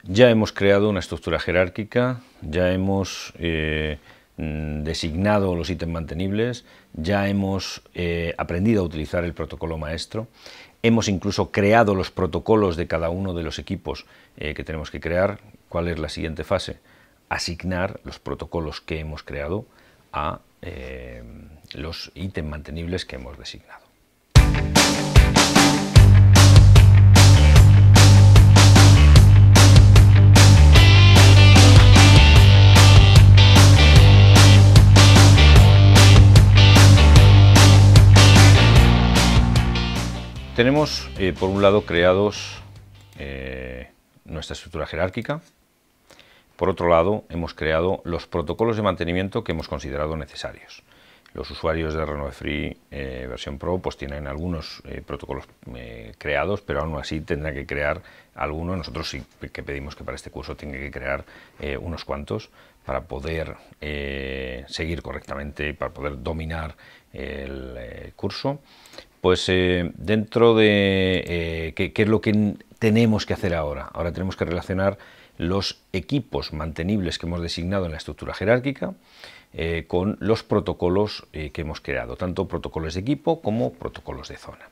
Ya hemos creado una estructura jerárquica, ya hemos designado los ítems mantenibles, ya hemos aprendido a utilizar el protocolo maestro, hemos incluso creado los protocolos de cada uno de los equipos que tenemos que crear. ¿Cuál es la siguiente fase? Asignar los protocolos que hemos creado a los ítems mantenibles que hemos designado. Tenemos, por un lado, creados nuestra estructura jerárquica. Por otro lado, hemos creado los protocolos de mantenimiento que hemos considerado necesarios. Los usuarios de Renove Free versión Pro pues tienen algunos protocolos creados, pero aún así tendrán que crear algunos. Nosotros sí que pedimos que para este curso tenga que crear unos cuantos para poder seguir correctamente, para poder dominar el curso. Pues dentro de ¿qué es lo que tenemos que hacer ahora? Ahora tenemos que relacionar los equipos mantenibles que hemos designado en la estructura jerárquica con los protocolos que hemos creado, tanto protocolos de equipo como protocolos de zona.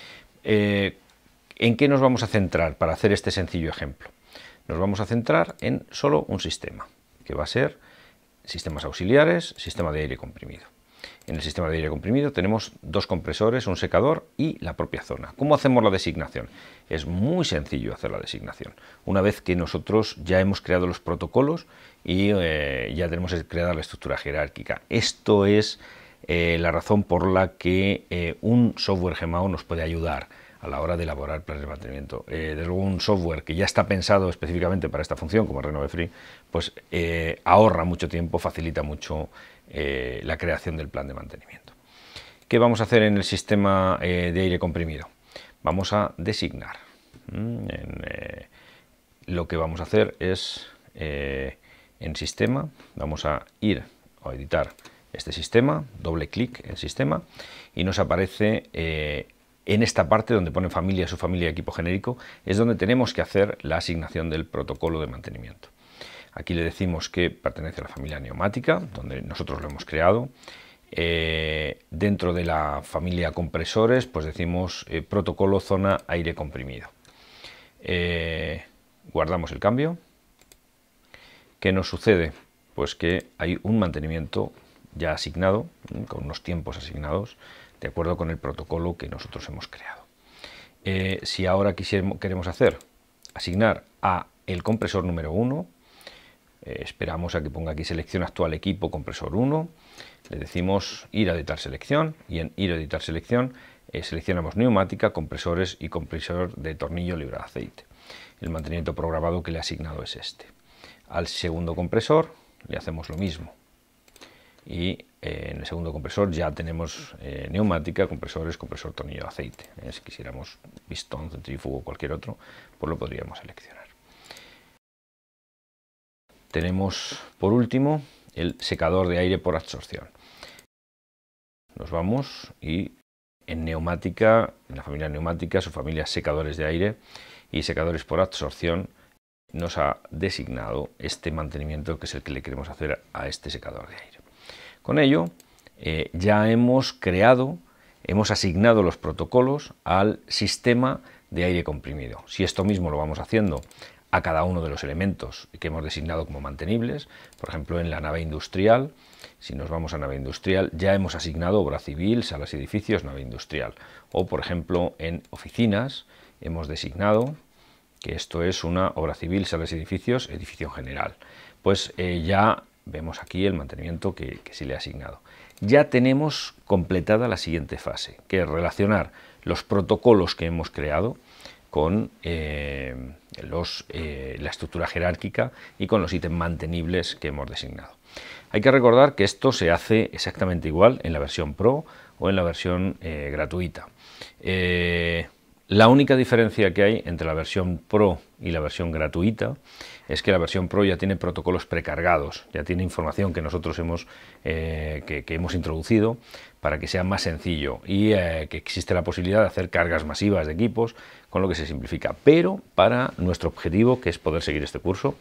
¿En qué nos vamos a centrar para hacer este sencillo ejemplo? Nos vamos a centrar en solo un sistema, que va a ser sistemas auxiliares, sistema de aire comprimido. En el sistema de aire comprimido tenemos dos compresores, un secador y la propia zona. ¿Cómo hacemos la designación? Es muy sencillo hacer la designación. Una vez que nosotros ya hemos creado los protocolos y ya tenemos creada la estructura jerárquica. Esto es la razón por la que un software GMAO nos puede ayudar a la hora de elaborar planes de mantenimiento. Desde luego, un software que ya está pensado específicamente para esta función, como Renove Free, pues ahorra mucho tiempo, facilita mucho la creación del plan de mantenimiento. ¿Qué vamos a hacer en el sistema de aire comprimido? Vamos a designar. Lo que vamos a hacer es, en sistema, vamos a ir a editar este sistema, doble clic en sistema, y nos aparece en esta parte donde pone familia, subfamilia, equipo genérico, es donde tenemos que hacer la asignación del protocolo de mantenimiento. Aquí le decimos que pertenece a la familia neumática, donde nosotros lo hemos creado. Dentro de la familia compresores, pues decimos protocolo zona aire comprimido. Guardamos el cambio. ¿Qué nos sucede? Pues que hay un mantenimiento ya asignado, con unos tiempos asignados, de acuerdo con el protocolo que nosotros hemos creado. Si ahora queremos asignar a el compresor número 1, esperamos a que ponga aquí selección actual equipo compresor 1, le decimos ir a editar selección y en ir a editar selección seleccionamos neumática, compresores y compresor de tornillo libre de aceite. El mantenimiento programado que le he asignado es este. Al segundo compresor le hacemos lo mismo y en el segundo compresor ya tenemos neumática, compresores, compresor tornillo de aceite. Si quisiéramos pistón, centrífugo o cualquier otro, pues lo podríamos seleccionar. Tenemos por último el secador de aire por absorción. Nos vamos y en neumática, en la familia neumática, su familia secadores de aire y secadores por absorción, nos ha designado este mantenimiento que es el que le queremos hacer a este secador de aire. Con ello ya hemos creado, hemos asignado los protocolos al sistema de aire comprimido. Si esto mismo lo vamos haciendo a cada uno de los elementos que hemos designado como mantenibles, por ejemplo en la nave industrial, si nos vamos a nave industrial ya hemos asignado obra civil, salas y edificios, nave industrial, o por ejemplo en oficinas hemos designado que esto es una obra civil, salas y edificios, edificio en general. Pues ya vemos aquí el mantenimiento que sí le he asignado. Ya tenemos completada la siguiente fase, que es relacionar los protocolos que hemos creado con la estructura jerárquica y con los ítems mantenibles que hemos designado. Hay que recordar que esto se hace exactamente igual en la versión Pro o en la versión gratuita. La única diferencia que hay entre la versión Pro y la versión gratuita es que la versión Pro ya tiene protocolos precargados, ya tiene información que nosotros hemos introducido para que sea más sencillo y que existe la posibilidad de hacer cargas masivas de equipos, con lo que se simplifica. Pero para nuestro objetivo, que es poder seguir este curso,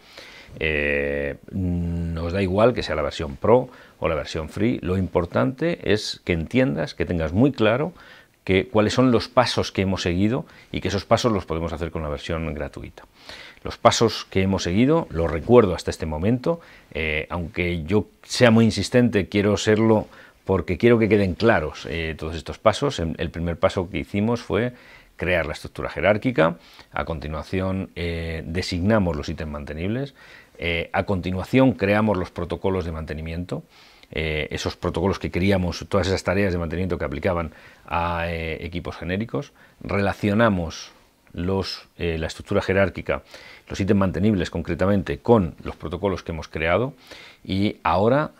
nos da igual que sea la versión Pro o la versión Free. Lo importante es que entiendas, que tengas muy claro cuáles son los pasos que hemos seguido y que esos pasos los podemos hacer con la versión gratuita. Los pasos que hemos seguido los recuerdo hasta este momento, aunque yo sea muy insistente, quiero serlo porque quiero que queden claros todos estos pasos. El primer paso que hicimos fue crear la estructura jerárquica. A continuación designamos los ítems mantenibles. A continuación creamos los protocolos de mantenimiento. Esos protocolos que queríamos, todas esas tareas de mantenimiento que aplicaban a equipos genéricos. Relacionamos la estructura jerárquica, los ítems mantenibles concretamente, con los protocolos que hemos creado, y ahora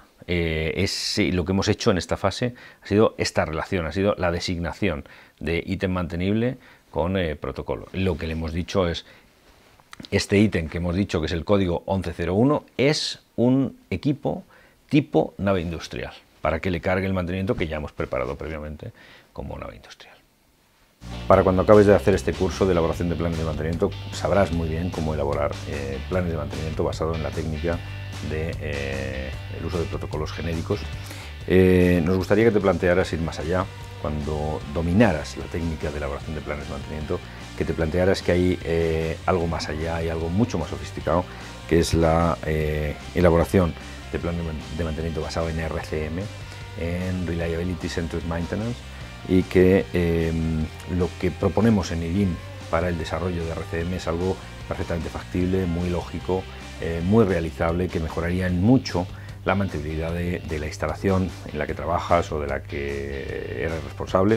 lo que hemos hecho en esta fase ha sido esta relación, ha sido la designación de ítem mantenible con protocolo. Lo que le hemos dicho es: este ítem que hemos dicho, que es el código 1101, es un equipo tipo nave industrial, para que le cargue el mantenimiento que ya hemos preparado previamente como nave industrial. Para cuando acabes de hacer este curso de elaboración de planes de mantenimiento, sabrás muy bien cómo elaborar planes de mantenimiento basado en la técnica del uso de protocolos genéricos. Nos gustaría que te plantearas ir más allá, cuando dominaras la técnica de elaboración de planes de mantenimiento, que te plantearas que hay algo más allá, hay algo mucho más sofisticado, que es la elaboración de plan de mantenimiento basado en RCM, en Reliability Centered Maintenance, y que lo que proponemos en IDIM para el desarrollo de RCM es algo perfectamente factible, muy lógico, muy realizable, que mejoraría en mucho la mantenibilidad de la instalación en la que trabajas o de la que eres responsable.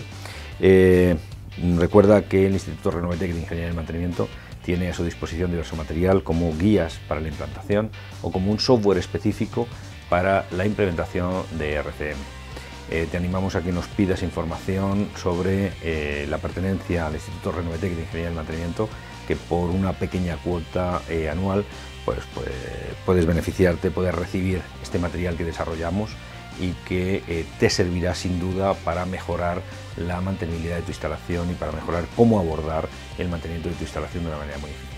Recuerda que el Instituto Renovotec de Ingeniería de Mantenimiento tiene a su disposición diverso material, como guías para la implantación o como un software específico para la implementación de RCM. Te animamos a que nos pidas información sobre la pertenencia al Instituto Renovotec de Ingeniería de Mantenimiento, que por una pequeña cuota anual pues puedes beneficiarte, puedes recibir este material que desarrollamos y que te servirá sin duda para mejorar la mantenibilidad de tu instalación y para mejorar cómo abordar el mantenimiento de tu instalación de una manera muy eficaz.